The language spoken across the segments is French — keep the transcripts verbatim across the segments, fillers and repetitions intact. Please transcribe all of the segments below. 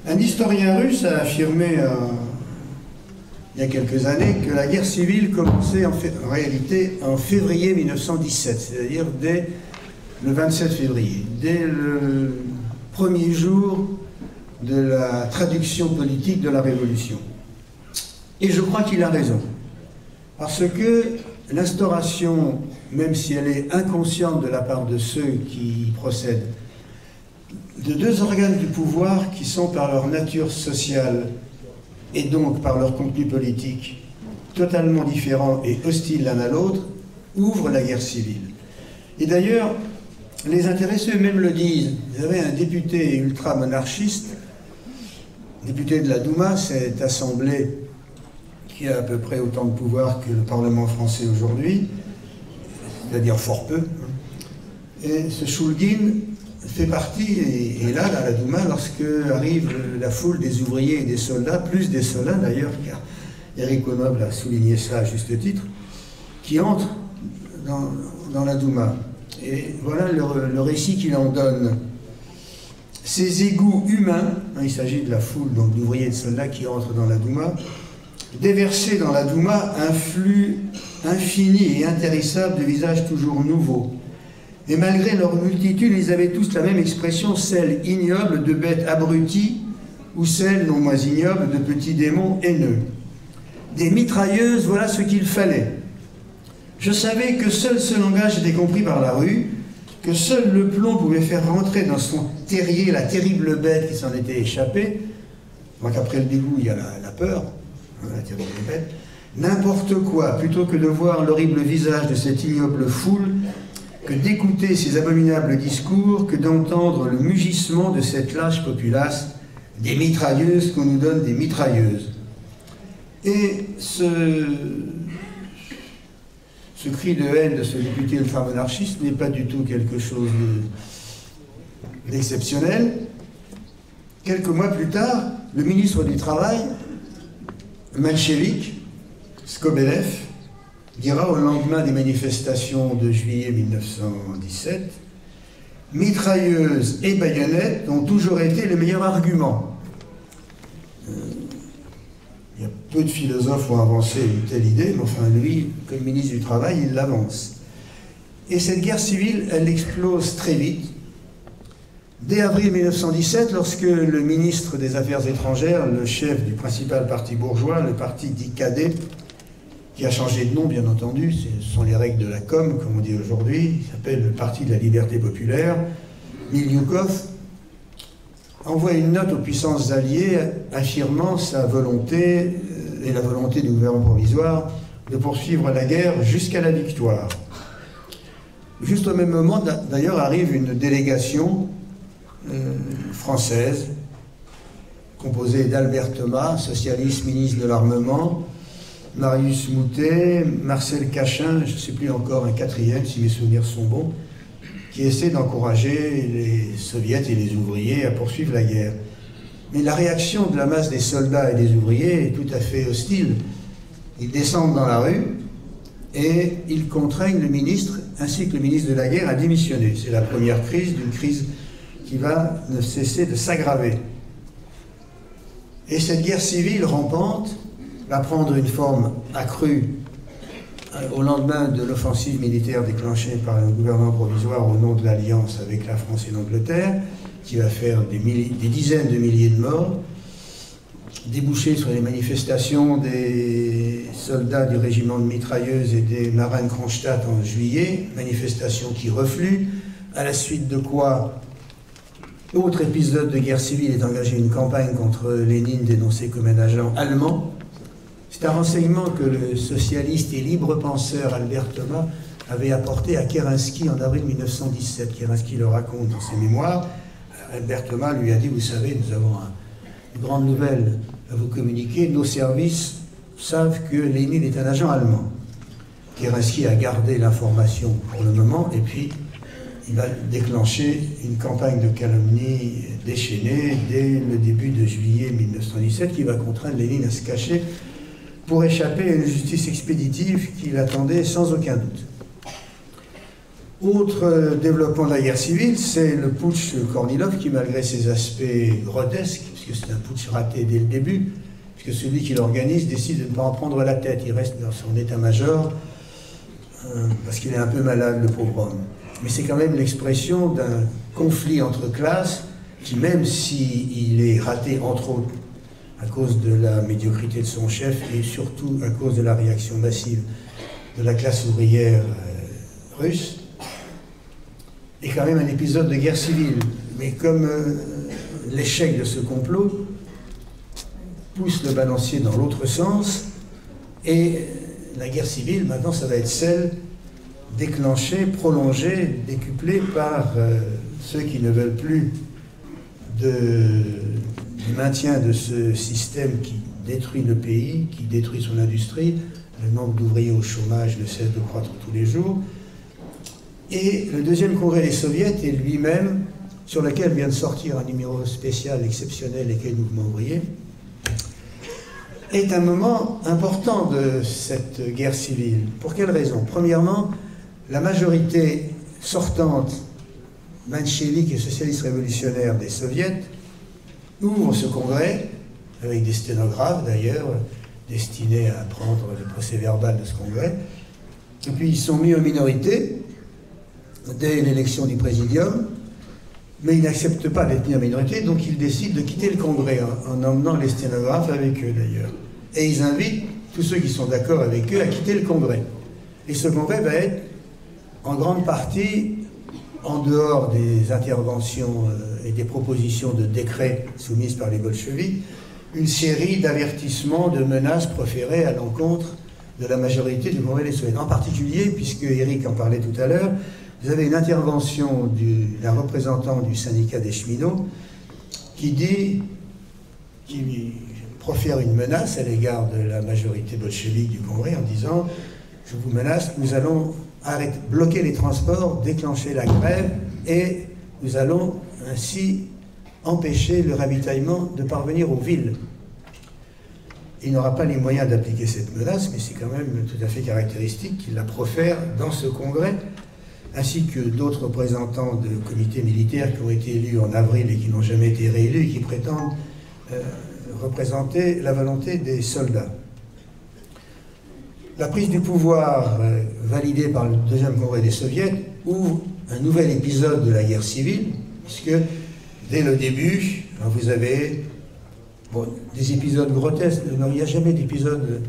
Un historien russe a affirmé euh, il y a quelques années que la guerre civile commençait en, en réalité en février mille neuf cent dix-sept, c'est-à-dire dès le vingt-sept février, dès le premier jour de la traduction politique de la Révolution. Et je crois qu'il a raison, parce que l'instauration, même si elle est inconsciente de la part de ceux qui y procèdent, de deux organes du pouvoir qui sont par leur nature sociale et donc par leur contenu politique totalement différents et hostiles l'un à l'autre, ouvre la guerre civile. Et d'ailleurs, les intéressés eux-mêmes le disent. Vous avez un député ultra-monarchiste, député de la Douma, cette assemblée qui a à peu près autant de pouvoir que le Parlement français aujourd'hui, c'est-à-dire fort peu. Et ce Choulgin fait partie, et est là, dans la Douma, lorsque arrive la foule des ouvriers et des soldats, plus des soldats d'ailleurs, car Éric Honoble a souligné cela à juste titre, qui entrent dans, dans la Douma. Et voilà le, le récit qu'il en donne. Ces égouts humains, hein, il s'agit de la foule d'ouvriers et de soldats qui entrent dans la Douma, déversaient dans la Douma un flux infini et intarissable de visages toujours nouveaux. Et malgré leur multitude, ils avaient tous la même expression, celle ignoble de bêtes abruties, ou celle, non moins ignoble, de petits démons haineux. Des mitrailleuses, voilà ce qu'il fallait. Je savais que seul ce langage était compris par la rue, que seul le plomb pouvait faire rentrer dans son terrier la terrible bête qui s'en était échappée. Donc après le dégoût, il y a la, la peur, hein, la terrible bête. N'importe quoi, plutôt que de voir l'horrible visage de cette ignoble foule, que d'écouter ces abominables discours, que d'entendre le mugissement de cette lâche populace, des mitrailleuses qu'on nous donne des mitrailleuses. Et ce, ce cri de haine de ce député ultramonarchiste n'est pas du tout quelque chose d'exceptionnel. Quelques mois plus tard, le ministre du Travail, Menshevik, Skobelev, dira au lendemain des manifestations de juillet mille neuf cent dix-sept, « Mitrailleuses et baïonnettes ont toujours été le meilleur argument. Euh, » Il y a peu de philosophes qui ont avancé une telle idée, mais enfin lui, comme ministre du Travail, il l'avance. Et cette guerre civile, elle explose très vite. Dès avril mille neuf cent dix-sept, lorsque le ministre des Affaires étrangères, le chef du principal parti bourgeois, le parti dit cadet, qui a changé de nom, bien entendu, ce sont les règles de la com, comme on dit aujourd'hui, il s'appelle le Parti de la Liberté Populaire, Milioukov, envoie une note aux puissances alliées affirmant sa volonté, et la volonté du gouvernement provisoire, de poursuivre la guerre jusqu'à la victoire. Juste au même moment, d'ailleurs, arrive une délégation euh, française, composée d'Albert Thomas, socialiste, ministre de l'Armement, Marius Moutet, Marcel Cachin, je ne sais plus encore, un quatrième, si mes souvenirs sont bons, qui essaie d'encourager les soviets et les ouvriers à poursuivre la guerre. Mais la réaction de la masse des soldats et des ouvriers est tout à fait hostile. Ils descendent dans la rue et ils contraignent le ministre, ainsi que le ministre de la guerre, à démissionner. C'est la première crise d'une crise qui va ne cesser de s'aggraver. Et cette guerre civile rampante va prendre une forme accrue au lendemain de l'offensive militaire déclenchée par le gouvernement provisoire au nom de l'alliance avec la France et l'Angleterre, qui va faire des, des dizaines de milliers de morts, déboucher sur les manifestations des soldats du régiment de mitrailleuses et des marins de Kronstadt en juillet, manifestations qui refluent, à la suite de quoi, autre épisode de guerre civile, est engagé une campagne contre Lénine dénoncé comme un agent allemand. C'est un renseignement que le socialiste et libre penseur Albert Thomas avait apporté à Kerensky en avril mille neuf cent dix-sept. Kerensky le raconte dans ses mémoires. Albert Thomas lui a dit, vous savez, nous avons un, une grande nouvelle à vous communiquer. Nos services savent que Lénine est un agent allemand. Kerensky a gardé l'information pour le moment et puis il va déclencher une campagne de calomnie déchaînée dès le début de juillet mille neuf cent dix-sept qui va contraindre Lénine à se cacher pour échapper à une justice expéditive qui l'attendait sans aucun doute. Autre développement de la guerre civile, c'est le putsch Kornilov qui, malgré ses aspects grotesques, puisque c'est un putsch raté dès le début, puisque celui qui l'organise décide de ne pas en prendre la tête. Il reste dans son état-major, euh, parce qu'il est un peu malade, le pauvre homme. Mais c'est quand même l'expression d'un conflit entre classes qui, même s'il est raté, entre autres, à cause de la médiocrité de son chef et surtout à cause de la réaction massive de la classe ouvrière euh, russe, est quand même un épisode de guerre civile. Mais comme euh, l'échec de ce complot pousse le balancier dans l'autre sens, et la guerre civile, maintenant, ça va être celle déclenchée, prolongée, décuplée par euh, ceux qui ne veulent plus de, du maintien de ce système qui détruit le pays, qui détruit son industrie. Le nombre d'ouvriers au chômage ne cesse de croître tous les jours. Et le deuxième congrès des soviets est lui-même, sur lequel vient de sortir un numéro spécial exceptionnel, lesquels mouvements ouvriers, est un moment important de cette guerre civile. Pour quelle raison? Premièrement, la majorité sortante menchevique et socialiste révolutionnaire des soviets ouvre ce congrès, avec des sténographes d'ailleurs, destinés à prendre le procès-verbal de ce congrès, et puis ils sont mis en minorité dès l'élection du présidium, mais ils n'acceptent pas d'être mis en minorité, donc ils décident de quitter le congrès, en, en emmenant les sténographes avec eux d'ailleurs. Et ils invitent tous ceux qui sont d'accord avec eux à quitter le congrès. Et ce congrès va être en grande partie, en dehors des interventions et des propositions de décrets soumises par les bolcheviks, une série d'avertissements, de menaces proférées à l'encontre de la majorité du congrès des soviets. En particulier, puisque Eric en parlait tout à l'heure, vous avez une intervention d'un représentant du syndicat des cheminots qui dit, qui profère une menace à l'égard de la majorité bolchevique du congrès en disant « Je vous menace, nous allons arrêter, bloquer les transports, déclencher la grève et nous allons ainsi empêcher le ravitaillement de parvenir aux villes. » Il n'aura pas les moyens d'appliquer cette menace, mais c'est quand même tout à fait caractéristique qu'il la profère dans ce congrès, ainsi que d'autres représentants de comités militaires qui ont été élus en avril et qui n'ont jamais été réélus et qui prétendent euh, représenter la volonté des soldats. La prise du pouvoir euh, validée par le deuxième congrès des soviets ouvre un nouvel épisode de la guerre civile, puisque dès le début, vous avez bon, des épisodes grotesques. Il n'y a jamais d'épisode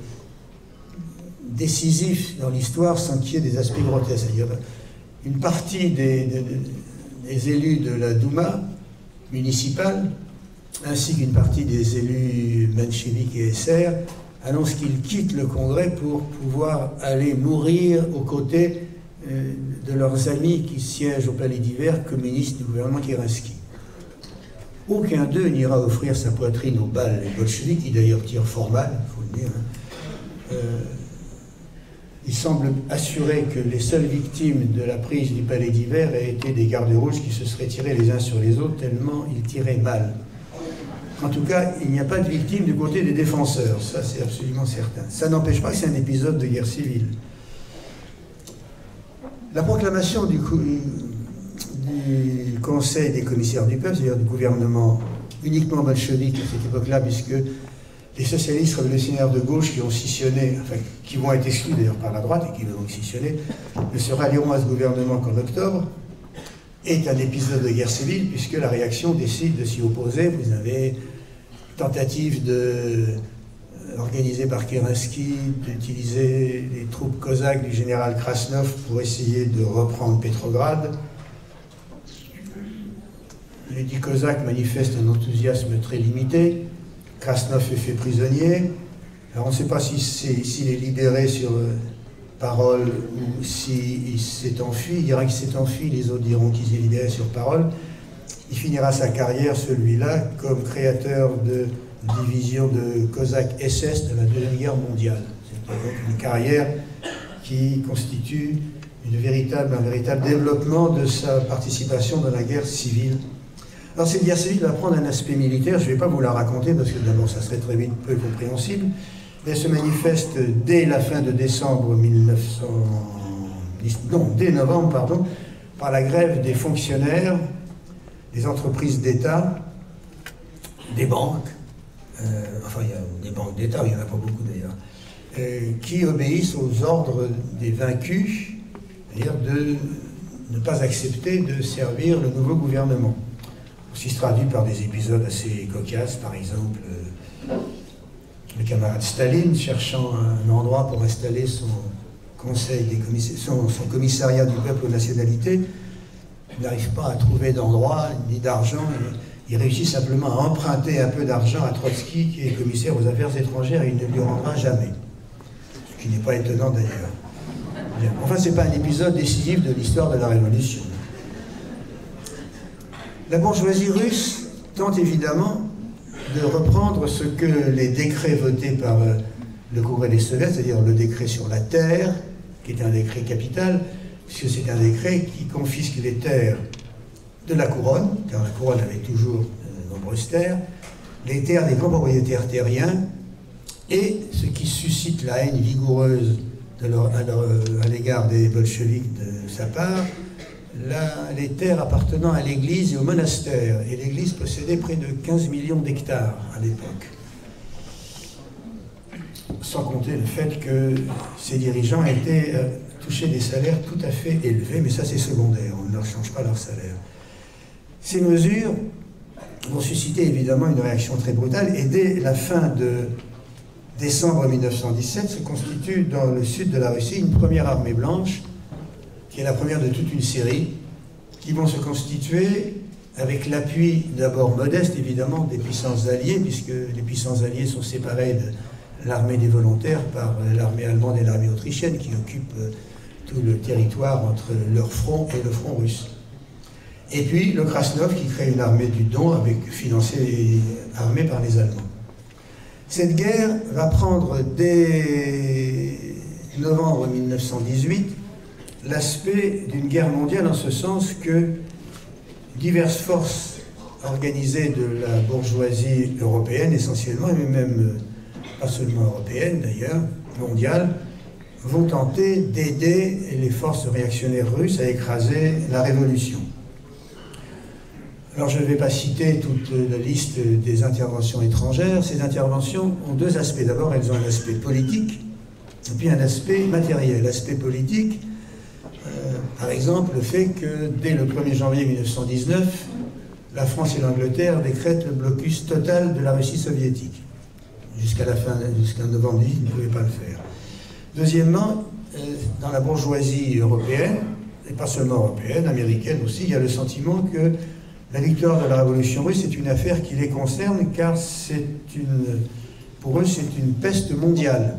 décisif dans l'histoire sans qu'il y ait des aspects grotesques. C'est-à-dire une partie des, des, des élus de la Douma municipale, ainsi qu'une partie des élus mencheviks et S R, annonce qu'ils quittent le Congrès pour pouvoir aller mourir aux côtés euh, de leurs amis qui siègent au palais d'hiver communistes du gouvernement Kerensky. Aucun d'eux n'ira offrir sa poitrine aux balles les bolcheviks, qui d'ailleurs tirent fort mal, il faut le dire. Hein. Euh, il semble assurer que les seules victimes de la prise du palais d'hiver aient été des gardes rouges qui se seraient tirés les uns sur les autres tellement ils tiraient mal. En tout cas, il n'y a pas de victimes du côté des défenseurs, ça c'est absolument certain. Ça n'empêche pas que c'est un épisode de guerre civile. La proclamation du, du Conseil des commissaires du peuple, c'est-à-dire du gouvernement uniquement bolchevique à cette époque-là, puisque les socialistes révolutionnaires de gauche qui ont scissionné, enfin qui vont être exclus d'ailleurs par la droite et qui vont scissionner, ne se rallieront à ce gouvernement qu'en octobre, est un épisode de guerre civile, puisque la réaction décide de s'y opposer. Vous avez tentative de, euh, organisée par Kerensky d'utiliser les troupes cosaques du général Krasnov pour essayer de reprendre Petrograd. Les dix cosaques manifestent un enthousiasme très limité. Krasnov est fait prisonnier. Alors on ne sait pas s'il si s'il est libéré sur euh, parole ou s'il s'est enfui. Il dira qu'il s'est enfui, les autres diront qu'il s'est libéré sur parole. Il finira sa carrière, celui-là, comme créateur de division de Cosaques S S de la Deuxième Guerre mondiale. C'est donc une carrière qui constitue une véritable, un véritable développement de sa participation dans la guerre civile. Alors cette guerre civile va prendre un aspect militaire, je ne vais pas vous la raconter parce que d'abord ça serait très vite peu compréhensible, mais elle se manifeste dès la fin de décembre mille neuf cent dix, non, dès novembre, pardon, par la grève des fonctionnaires des entreprises d'État des banques, euh, enfin il y a des banques d'État, il n'y en a pas beaucoup d'ailleurs, euh, qui obéissent aux ordres des vaincus, c'est-à-dire de ne pas accepter de servir le nouveau gouvernement. Aussi se traduit par des épisodes assez cocasses, par exemple euh, le camarade Staline cherchant un endroit pour installer son, conseil des son, son commissariat du peuple aux nationalités, il n'arrive pas à trouver d'endroit ni d'argent. Il réussit simplement à emprunter un peu d'argent à Trotsky, qui est commissaire aux affaires étrangères, et il ne lui rendra jamais. Ce qui n'est pas étonnant d'ailleurs. Enfin, ce n'est pas un épisode décisif de l'histoire de la Révolution. La bourgeoisie russe tente évidemment de reprendre ce que les décrets votés par le Congrès des Soviets, c'est-à-dire le décret sur la terre, qui est un décret capital, puisque c'est un décret qui confisque les terres de la couronne, car la couronne avait toujours de nombreuses terres, les terres des grands propriétaires terriens, et ce qui suscite la haine vigoureuse de leur, à, leur, à l'égard des bolcheviks de sa part, la, les terres appartenant à l'église et au monastère. Et l'église possédait près de quinze millions d'hectares à l'époque. Sans compter le fait que ces dirigeants étaient euh, touchés des salaires tout à fait élevés, mais ça c'est secondaire, on ne leur change pas leur salaire. Ces mesures vont susciter évidemment une réaction très brutale, et dès la fin de décembre mille neuf cent dix-sept se constitue dans le sud de la Russie une première armée blanche, qui est la première de toute une série, qui vont se constituer avec l'appui d'abord modeste évidemment des puissances alliées, puisque les puissances alliées sont séparées de l'armée des volontaires par l'armée allemande et l'armée autrichienne, qui occupent tout le territoire entre leur front et le front russe. Et puis le Krasnov qui crée une armée du Don, avec, financée et armée par les Allemands. Cette guerre va prendre dès novembre mille neuf cent dix-huit l'aspect d'une guerre mondiale, en ce sens que diverses forces organisées de la bourgeoisie européenne essentiellement, mais même pas seulement européenne d'ailleurs, mondiale, vont tenter d'aider les forces réactionnaires russes à écraser la révolution. Alors je ne vais pas citer toute la liste des interventions étrangères. Ces interventions ont deux aspects. D'abord, elles ont un aspect politique, et puis un aspect matériel. L'aspect politique, euh, par exemple, le fait que dès le premier janvier mille neuf cent dix-neuf, la France et l'Angleterre décrètent le blocus total de la Russie soviétique. Jusqu'à la fin, jusqu'à novembre dix, ils ne pouvaient pas le faire. Deuxièmement, euh, dans la bourgeoisie européenne, et pas seulement européenne, américaine aussi, il y a le sentiment que la victoire de la révolution russe est une affaire qui les concerne, car c'est une, pour eux, c'est une peste mondiale.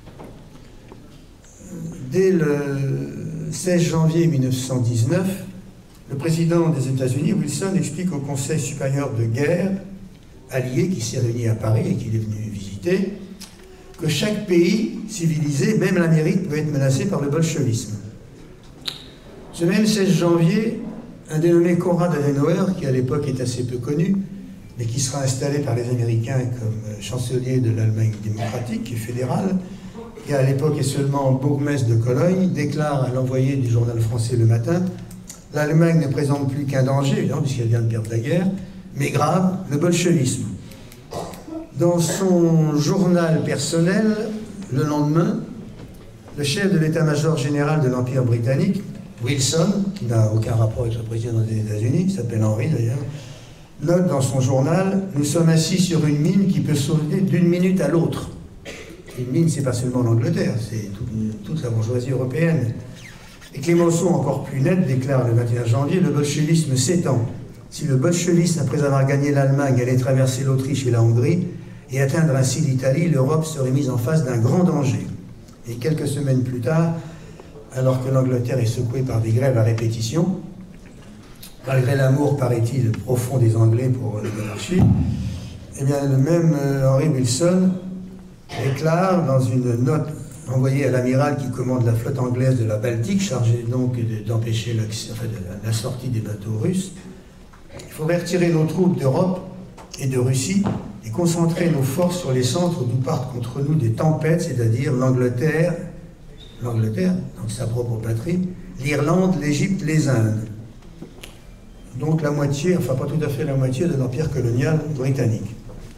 Dès le seize janvier mille neuf cent dix-neuf, le président des États-Unis, Wilson, explique au Conseil supérieur de guerre allié qui s'est réuni à Paris et qu'il est venu visiter, que chaque pays civilisé, même l'Amérique, peut être menacé par le bolchevisme. Ce même seize janvier, un dénommé Konrad Adenauer, qui à l'époque est assez peu connu, mais qui sera installé par les Américains comme chancelier de l'Allemagne démocratique et fédérale, qui à l'époque est seulement bourgmestre de Cologne, déclare à l'envoyé du journal français Le Matin: l'Allemagne ne présente plus qu'un danger, évidemment, puisqu'elle vient de perdre la guerre, mais grave, le bolchevisme. Dans son journal personnel, le lendemain, le chef de l'état-major général de l'Empire britannique, Wilson, qui n'a aucun rapport avec le président des États-Unis, qui s'appelle Henry d'ailleurs, note dans son journal: nous sommes assis sur une mine qui peut sauter d'une minute à l'autre. Une mine, c'est pas seulement l'Angleterre, c'est toute, toute la bourgeoisie européenne. Et Clémenceau, encore plus net, déclare le vingt et un janvier: le bolchevisme s'étend. Si le bolchevisme, après avoir gagné l'Allemagne, allait traverser l'Autriche et la Hongrie et atteindre ainsi l'Italie, l'Europe serait mise en face d'un grand danger. Et quelques semaines plus tard, alors que l'Angleterre est secouée par des grèves à répétition, malgré l'amour, paraît-il, profond des Anglais pour la monarchie, eh bien, le même Henry Wilson déclare dans une note envoyée à l'amiral qui commande la flotte anglaise de la Baltique, chargée donc d'empêcher enfin, de la sortie des bateaux russes: il faudrait retirer nos troupes d'Europe et de Russie et concentrer nos forces sur les centres d'où partent contre nous des tempêtes, c'est-à-dire l'Angleterre, l'Angleterre, donc sa propre patrie, l'Irlande, l'Égypte, les Indes. Donc la moitié, enfin pas tout à fait la moitié de l'empire colonial britannique.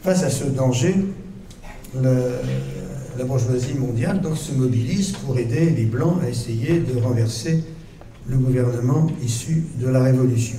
face à ce danger, le, la bourgeoisie mondiale donc, se mobilise pour aider les Blancs à essayer de renverser le gouvernement issu de la Révolution.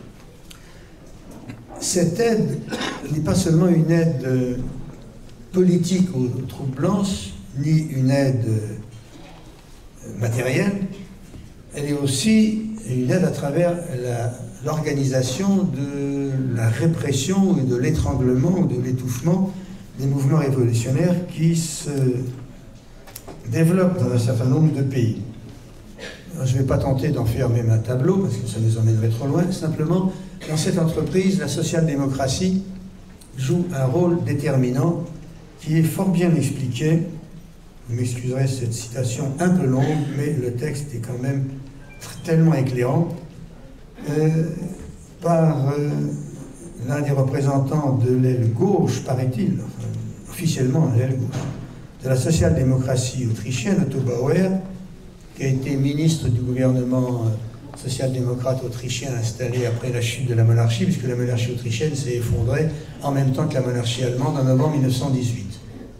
Cette aide n'est pas seulement une aide euh, politique aux, aux troupes blanches, ni une aide euh, matérielle, elle est aussi une aide à travers l'organisation de la répression et de l'étranglement ou de l'étouffement des mouvements révolutionnaires qui se développent dans un certain nombre de pays. Alors, je ne vais pas tenter d'en faire même un tableau, parce que ça nous emmènerait trop loin. Simplement, dans cette entreprise, la social-démocratie joue un rôle déterminant qui est fort bien expliqué. Vous m'excuserez cette citation un peu longue, mais le texte est quand même tellement éclairant, euh, par euh, l'un des représentants de l'aile gauche, paraît-il, enfin, officiellement l'aile gauche, de la social-démocratie autrichienne, Otto Bauer, qui a été ministre du gouvernement social-démocrate autrichien installé après la chute de la monarchie, puisque la monarchie autrichienne s'est effondrée en même temps que la monarchie allemande en novembre mille neuf cent dix-huit.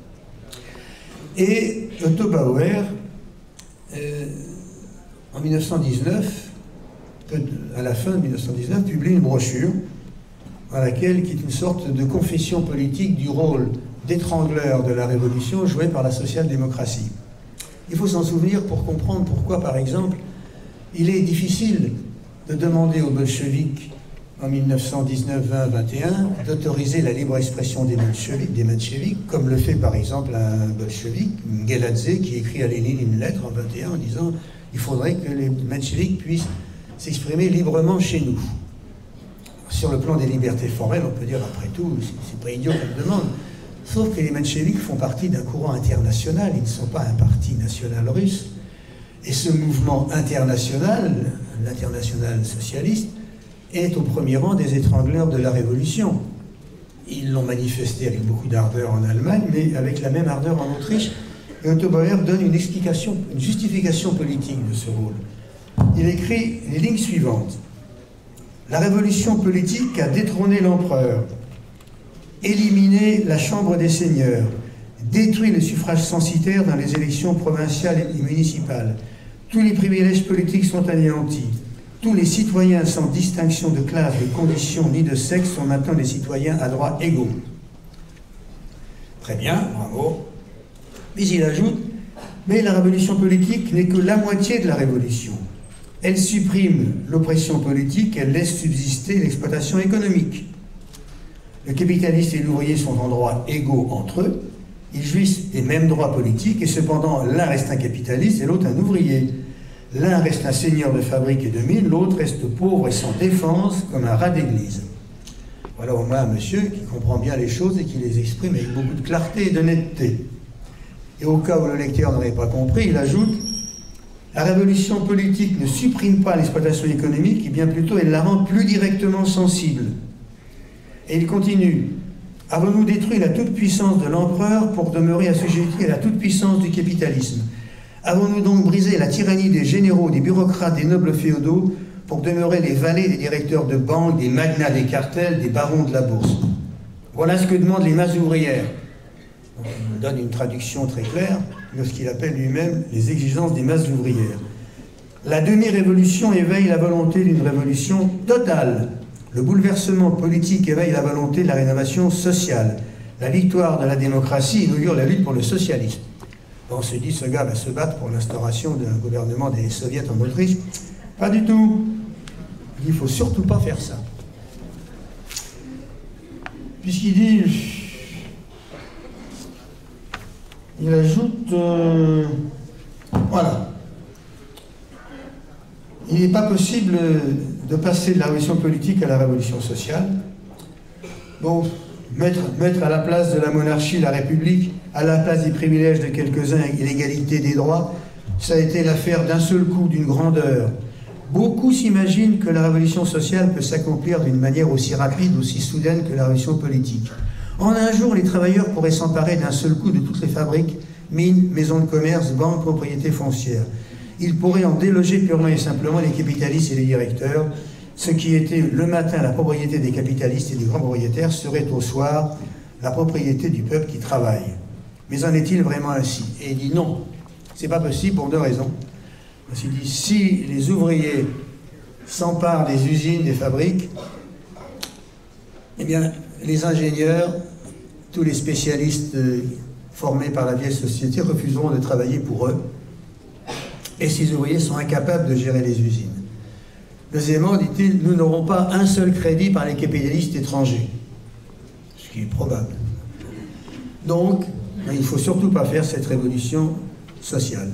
Et Otto Bauer, euh, en mille neuf cent dix-neuf, à la fin de mille neuf cent dix-neuf, publie une brochure dans laquelle, qui est une sorte de confession politique du rôle d'étrangleur de la Révolution joué par la social-démocratie. Il faut s'en souvenir pour comprendre pourquoi, par exemple, il est difficile de demander aux bolcheviks en mille neuf cent dix-neuf, vingt, vingt et un d'autoriser la libre expression des mencheviks, des mencheviks, comme le fait par exemple un bolchevik, Geladze, qui écrit à Lénine une lettre en vingt et un en disant il faudrait que les mencheviks puissent s'exprimer librement chez nous. Sur le plan des libertés formelles, on peut dire après tout, c'est pas idiot comme demande. Sauf que les mencheviks font partie d'un courant international, ils ne sont pas un parti national russe. Et ce mouvement international, l'international socialiste, est au premier rang des étrangleurs de la Révolution. Ils l'ont manifesté avec beaucoup d'ardeur en Allemagne, mais avec la même ardeur en Autriche. Et Otto Bauer donne une explication, une justification politique de ce rôle. Il écrit les lignes suivantes. La révolution politique a détrôné l'empereur, éliminé la Chambre des seigneurs, détruit le suffrage censitaire dans les élections provinciales et municipales. Tous les privilèges politiques sont anéantis. Tous les citoyens sans distinction de classe, de condition ni de sexe sont maintenant des citoyens à droits égaux. Très bien, bravo. Mais il ajoute, mais la révolution politique n'est que la moitié de la révolution. Elle supprime l'oppression politique, elle laisse subsister l'exploitation économique. Le capitaliste et l'ouvrier sont en droits égaux entre eux, ils jouissent des mêmes droits politiques, et cependant l'un reste un capitaliste et l'autre un ouvrier. L'un reste un seigneur de fabrique et de mine, l'autre reste pauvre et sans défense, comme un rat d'église. Voilà au moins un monsieur qui comprend bien les choses et qui les exprime avec beaucoup de clarté et d'honnêteté. Et au cas où le lecteur n'aurait pas compris, il ajoute « La révolution politique ne supprime pas l'exploitation économique, et bien plutôt elle la rend plus directement sensible. » Et il continue « Avons-nous détruit la toute-puissance de l'empereur pour demeurer assujettis à la toute-puissance du capitalisme? Avons-nous donc brisé la tyrannie des généraux, des bureaucrates, des nobles féodaux pour demeurer les valets des directeurs de banques, des magnats des cartels, des barons de la bourse? Voilà ce que demandent les masses ouvrières. » Donc, il nous donne une traduction très claire de ce qu'il appelle lui-même les exigences des masses ouvrières. La demi-révolution éveille la volonté d'une révolution totale. Le bouleversement politique éveille la volonté de la rénovation sociale. La victoire de la démocratie inaugure la lutte pour le socialisme. On se dit, ce gars va se battre pour l'instauration d'un gouvernement des soviets en Autriche. Pas du tout. Il ne faut surtout pas faire ça. Puisqu'il dit... Il ajoute... Euh, voilà. Il n'est pas possible de passer de la révolution politique à la révolution sociale. Bon, mettre, mettre à la place de la monarchie la République, à la place des privilèges de quelques-uns et l'égalité des droits, ça a été l'affaire d'un seul coup, d'une grandeur. Beaucoup s'imaginent que la révolution sociale peut s'accomplir d'une manière aussi rapide, aussi soudaine que la révolution politique. En un jour, les travailleurs pourraient s'emparer d'un seul coup de toutes les fabriques, mines, maisons de commerce, banques, propriétés foncières. Ils pourraient en déloger purement et simplement les capitalistes et les directeurs. Ce qui était le matin la propriété des capitalistes et des grands propriétaires serait au soir la propriété du peuple qui travaille. Mais en est-il vraiment ainsi? Et il dit non, c'est pas possible pour deux raisons. Parce qu'il dit, si les ouvriers s'emparent des usines, des fabriques, eh bien, les ingénieurs, tous les spécialistes formés par la vieille société refuseront de travailler pour eux. Et ces ouvriers sont incapables de gérer les usines. Deuxièmement, dit-il, nous n'aurons pas un seul crédit par les capitalistes étrangers. Ce qui est probable. Donc, il ne faut surtout pas faire cette révolution sociale.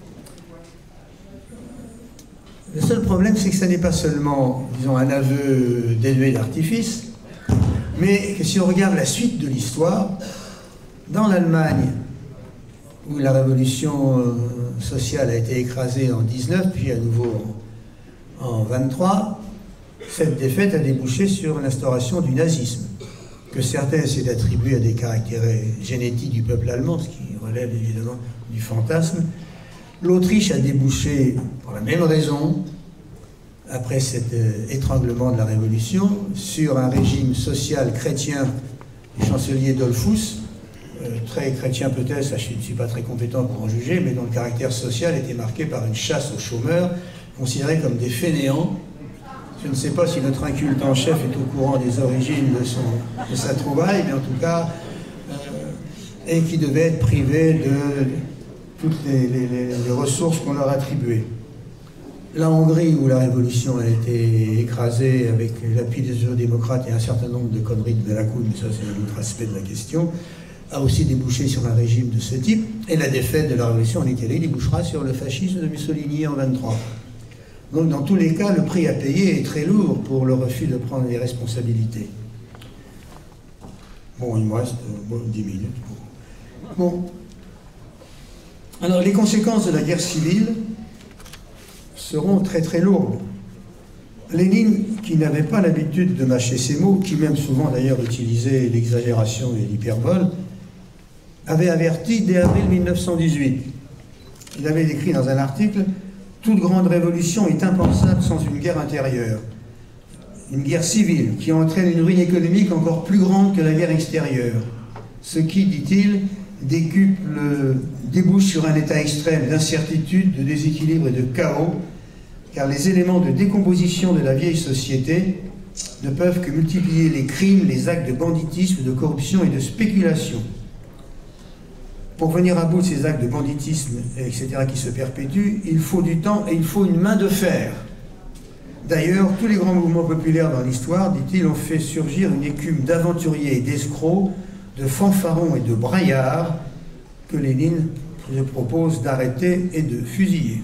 Le seul problème, c'est que ce n'est pas seulement, disons, un aveu dénué d'artifice, mais que si on regarde la suite de l'histoire, dans l'Allemagne, où la révolution sociale a été écrasée en dix-neuf, puis à nouveau en vingt-trois, cette défaite a débouché sur l'instauration du nazisme, que certains essaient d'attribuer à des caractères génétiques du peuple allemand, ce qui relève évidemment du fantasme. L'Autriche a débouché, pour la même raison, après cet euh, étranglement de la Révolution, sur un régime social chrétien du chancelier Dollfuss, euh, très chrétien peut-être, ça, je ne suis pas très compétent pour en juger, mais dont le caractère social était marqué par une chasse aux chômeurs, considérés comme des fainéants. Je ne sais pas si notre inculte en chef est au courant des origines de, son, de sa trouvaille, mais en tout cas, euh, et qui devait être privé de toutes les, les, les ressources qu'on leur attribuait. La Hongrie, où la révolution a été écrasée avec l'appui des démocrates et un certain nombre de conneries de Belakoun, mais ça c'est un autre aspect de la question, a aussi débouché sur un régime de ce type, et la défaite de la révolution en Italie débouchera sur le fascisme de Mussolini en vingt-trois. Donc dans tous les cas, le prix à payer est très lourd pour le refus de prendre les responsabilités. Bon, il me reste bon, dix minutes. Bon. Alors, les conséquences de la guerre civile seront très très lourdes. Lénine, qui n'avait pas l'habitude de mâcher ses mots, qui même souvent d'ailleurs utilisait l'exagération et l'hyperbole, avait averti dès avril mille neuf cent dix-huit. Il avait écrit dans un article « Toute grande révolution est impensable sans une guerre intérieure, une guerre civile qui entraîne une ruine économique encore plus grande que la guerre extérieure. Ce qui, dit-il, décuple, débouche sur un état extrême d'incertitude, de déséquilibre et de chaos, car les éléments de décomposition de la vieille société ne peuvent que multiplier les crimes, les actes de banditisme, de corruption et de spéculation. Pour venir à bout de ces actes de banditisme, et cetera, qui se perpétuent, il faut du temps et il faut une main de fer. D'ailleurs, tous les grands mouvements populaires dans l'histoire, dit-il, ont fait surgir une écume d'aventuriers et d'escrocs, de fanfarons et de braillards que Lénine se propose d'arrêter et de fusiller.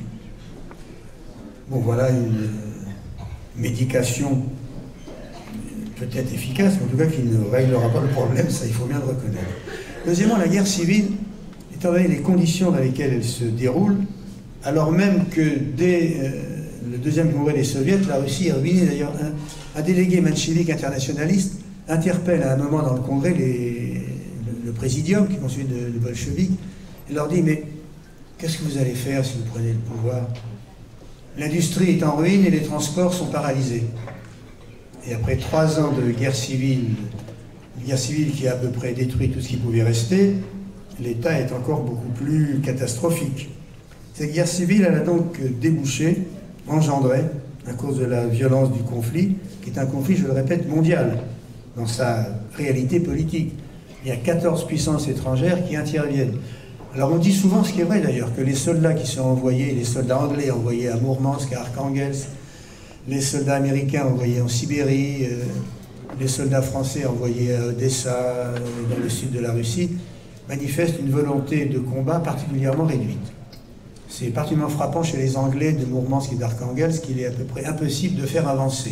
Bon, voilà une médication peut-être efficace, mais en tout cas qui ne réglera pas le problème, ça il faut bien le reconnaître. Deuxièmement, la guerre civile, étant donné les conditions dans lesquelles elle se déroule, alors même que dès euh, le deuxième congrès des soviets, la Russie est ruinée. D'ailleurs, un, un délégué menchevique internationaliste interpelle à un moment dans le congrès les, le, le présidium, qui est constitué de, de bolcheviks, et leur dit « Mais qu'est-ce que vous allez faire si vous prenez le pouvoir? L'industrie est en ruine et les transports sont paralysés. » Et après trois ans de guerre civile, une guerre civile qui a à peu près détruit tout ce qui pouvait rester, l'État est encore beaucoup plus catastrophique. Cette guerre civile, elle a donc débouché, engendré, à cause de la violence du conflit, qui est un conflit, je le répète, mondial, dans sa réalité politique. Il y a quatorze puissances étrangères qui interviennent. Alors on dit souvent, ce qui est vrai d'ailleurs, que les soldats qui sont envoyés, les soldats anglais envoyés à Mourmansk, à Arkhangelsk, les soldats américains envoyés en Sibérie, euh, les soldats français envoyés à Odessa, euh, dans le sud de la Russie, manifestent une volonté de combat particulièrement réduite. C'est particulièrement frappant chez les Anglais de Mourmansk et d'Arkhangelsk qu'il est à peu près impossible de faire avancer.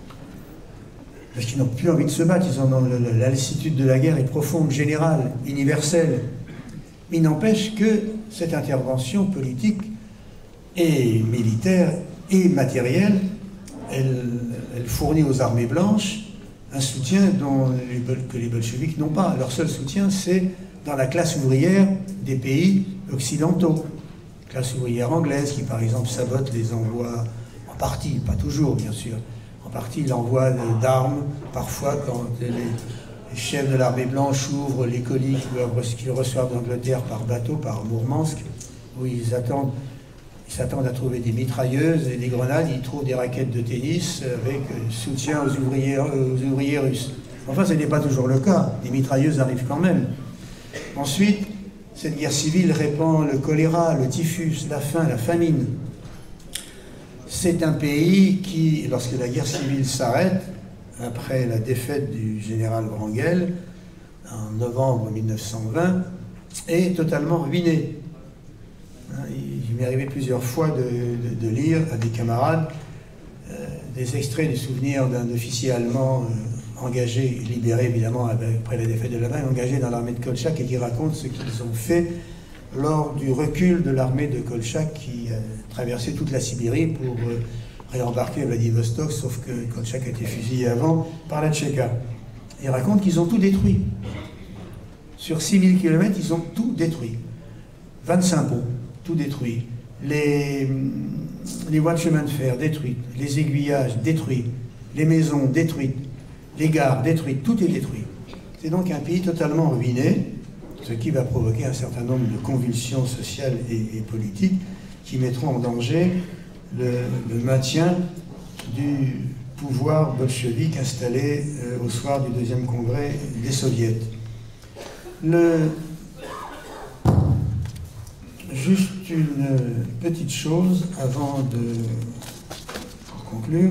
Parce qu'ils n'ont plus envie de se battre, ils ont dans le, la lassitude de la guerre est profonde, générale, universelle. Mais il n'empêche que cette intervention politique et militaire et matérielle, elle, elle fournit aux armées blanches un soutien dont les, que les bolcheviks n'ont pas. Leur seul soutien, c'est dans la classe ouvrière des pays occidentaux. Classe ouvrière anglaise qui, par exemple, sabote les envois, en partie, pas toujours, bien sûr, en partie l'envoi d'armes, parfois quand elle est les chefs de l'armée blanche ouvrent les colis qu'ils reçoivent d'Angleterre par bateau, par Mourmansk, où ils attendent, ils s'attendent à trouver des mitrailleuses et des grenades, ils trouvent des raquettes de tennis avec soutien aux ouvriers, aux ouvriers russes. Enfin, ce n'est pas toujours le cas, des mitrailleuses arrivent quand même. Ensuite, cette guerre civile répand le choléra, le typhus, la faim, la famine. C'est un pays qui, lorsque la guerre civile s'arrête, après la défaite du général Wrangel, en novembre mille neuf cent vingt, est totalement ruiné. Il m'est arrivé plusieurs fois de, de, de lire à des camarades euh, des extraits du souvenir d'un officier allemand euh, engagé, libéré évidemment après la défaite de l'Allemagne, engagé dans l'armée de Kolchak et qui raconte ce qu'ils ont fait lors du recul de l'armée de Kolchak qui euh, traversait toute la Sibérie pour euh, réembarquer à Vladivostok, sauf que Kolchak a été fusillé avant par la Tchéka. Ils racontent qu'ils ont tout détruit. Sur six mille kilomètres, ils ont tout détruit. vingt-cinq ponts, tout détruit. Les, les voies de chemin de fer détruites, les aiguillages détruits, les maisons détruites, les gares détruites, tout est détruit. C'est donc un pays totalement ruiné, ce qui va provoquer un certain nombre de convulsions sociales et, et politiques qui mettront en danger le, le maintien du pouvoir bolchevique installé euh, au soir du deuxième congrès des soviets. Le... Juste une petite chose avant de pour conclure.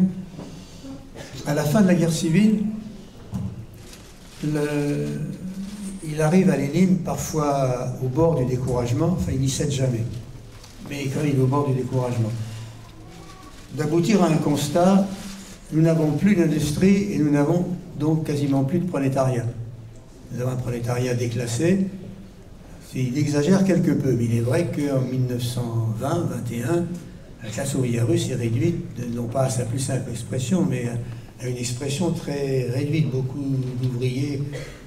À la fin de la guerre civile, le... il arrive à Lénine parfois au bord du découragement, enfin il n'y cède jamais, mais quand il est au bord du découragement, d'aboutir à un constat: nous n'avons plus d'industrie et nous n'avons donc quasiment plus de prolétariat. Nous avons un prolétariat déclassé. Il exagère quelque peu, mais il est vrai qu'en mille neuf cent vingt vingt et un, la classe ouvrière russe est réduite, non pas à sa plus simple expression, mais à une expression très réduite. Beaucoup d'ouvriers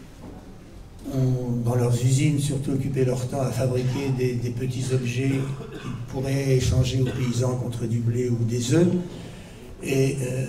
ont, dans leurs usines, surtout occupé leur temps à fabriquer des, des petits objets qu'ils pourraient échanger aux paysans contre du blé ou des œufs. Et euh,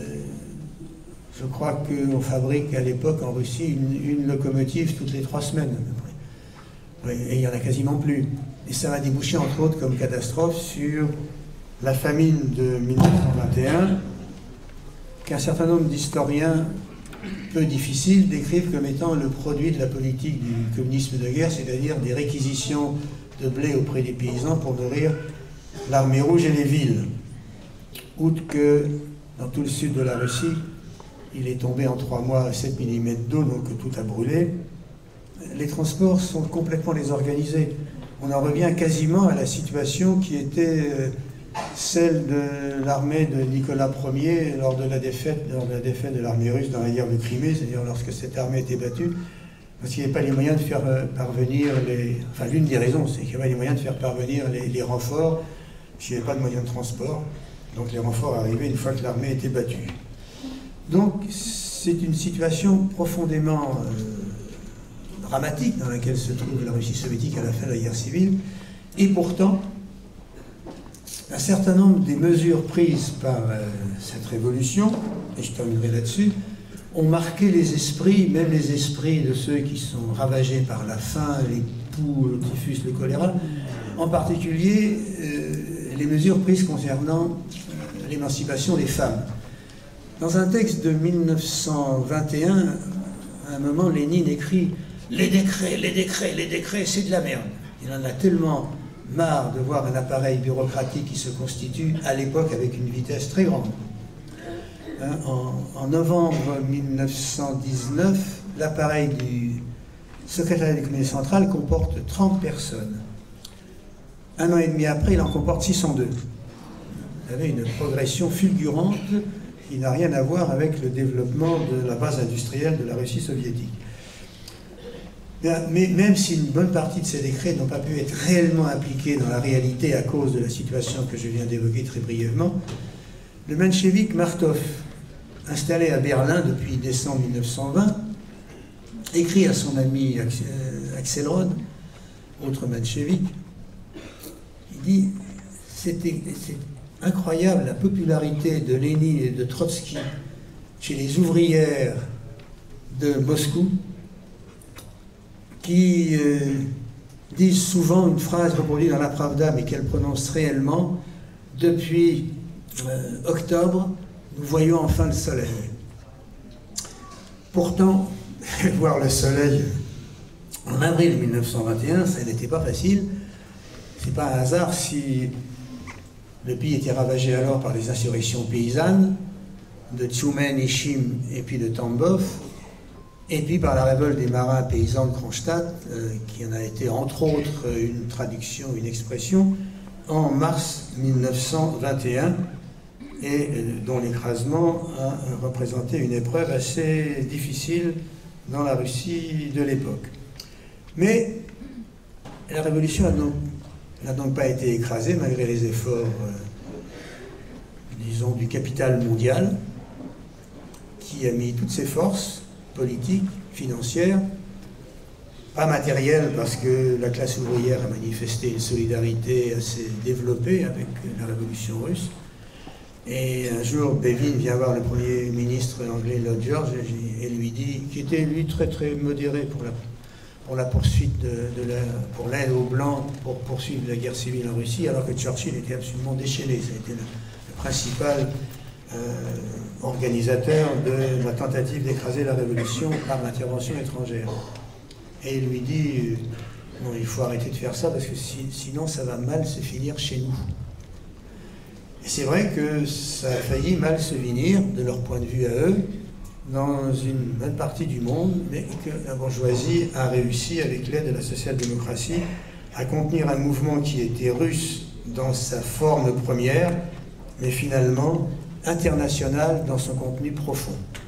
je crois qu'on fabrique à l'époque en Russie une, une locomotive toutes les trois semaines à peu près. Et il n'y en a quasiment plus. Et ça va déboucher entre autres comme catastrophe sur la famine de mille neuf cent vingt et un, qu'un certain nombre d'historiens peu difficiles décrivent comme étant le produit de la politique du communisme de guerre, c'est-à-dire des réquisitions de blé auprès des paysans pour nourrir l'armée rouge et les villes. Outre que dans tout le sud de la Russie, il est tombé en trois mois sept millimètres d'eau, donc tout a brûlé. Les transports sont complètement désorganisés. On en revient quasiment à la situation qui était celle de l'armée de Nicolas Ier lors de la défaite, lors de la défaite de l'armée russe dans la guerre de Crimée, c'est-à-dire lorsque cette armée était battue, parce qu'il n'y avait pas les moyens de faire parvenir les... Enfin, l'une des raisons, c'est qu'il n'y avait pas les moyens de faire parvenir les, les renforts, parce qu'il n'y avait pas de moyens de transport. Donc les renforts arrivaient une fois que l'armée était battue. Donc c'est une situation profondément... Euh, dramatique dans laquelle se trouve la Russie soviétique à la fin de la guerre civile, et pourtant, un certain nombre des mesures prises par euh, cette révolution, et je terminerai là-dessus, ont marqué les esprits, même les esprits de ceux qui sont ravagés par la faim, les poux, le typhus, le choléra, en particulier euh, les mesures prises concernant euh, l'émancipation des femmes. Dans un texte de mille neuf cent vingt et un, à un moment, Lénine écrit « Les décrets, les décrets, les décrets, c'est de la merde ». Il en a tellement marre de voir un appareil bureaucratique qui se constitue à l'époque avec une vitesse très grande. Hein, en, en novembre mille neuf cent dix-neuf, l'appareil du secrétariat du comité central comporte trente personnes. Un an et demi après, il en comporte six cent deux. Vous avez une progression fulgurante qui n'a rien à voir avec le développement de la base industrielle de la Russie soviétique. Mais même si une bonne partie de ces décrets n'ont pas pu être réellement appliqués dans la réalité à cause de la situation que je viens d'évoquer très brièvement, le menchevique Martov, installé à Berlin depuis décembre mille neuf cent vingt, écrit à son ami Axelrod, autre menchevique, il dit « C'est incroyable la popularité de Lénine et de Trotsky chez les ouvrières de Moscou, qui euh, disent souvent une phrase reproduite dans la Pravda, mais qu'elle prononce réellement: depuis euh, octobre, nous voyons enfin le soleil. Pourtant, voir le soleil en avril mille neuf cent vingt et un, ça n'était pas facile. C'est pas un hasard si le pays était ravagé alors par les insurrections paysannes de Tchoumen, Ishim et puis de Tambov, et puis par la révolte des marins paysans de Kronstadt, euh, qui en a été entre autres une traduction, une expression, en mars mille neuf cent vingt et un, et euh, dont l'écrasement a représenté une épreuve assez difficile dans la Russie de l'époque. Mais la révolution a donc, n'a donc pas été écrasée malgré les efforts, euh, disons, du capital mondial, qui a mis toutes ses forces politiques, financières, pas matérielles, parce que la classe ouvrière a manifesté une solidarité assez développée avec la révolution russe. Et un jour, Bevin vient voir le premier ministre anglais, Lloyd George, et lui dit, qui était lui très très modéré pour la, pour la poursuite de, de la, pour l'aide aux Blancs pour poursuivre la guerre civile en Russie, alors que Churchill était absolument déchaîné. Ça a été le, le principal euh, organisateur de la tentative d'écraser la révolution par l'intervention étrangère. Et il lui dit, non, il faut arrêter de faire ça parce que si, sinon ça va mal se finir chez nous. Et c'est vrai que ça a failli mal se finir, de leur point de vue à eux, dans une bonne partie du monde, mais que la bourgeoisie a réussi, avec l'aide de la social-démocratie, à contenir un mouvement qui était russe dans sa forme première, mais finalement international dans son contenu profond.